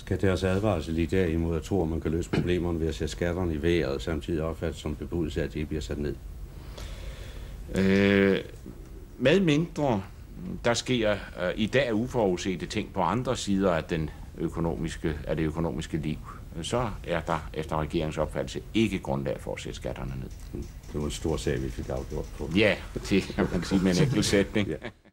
Skal deres advarsel i dag imod at tro, at man kan løse problemerne ved at sætte skatterne i vejret, samtidig opfattet som bebudelse, at de bliver sat ned? Med mindre der sker i dag uforudsete ting på andre sider af det økonomiske liv, så er der efter regeringens opfattelse ikke grundlag for at sætte skatterne ned. Det var en stor sag, vi fik afgjort på. Ja, det kan man sige med en enkelt sætning. Ja.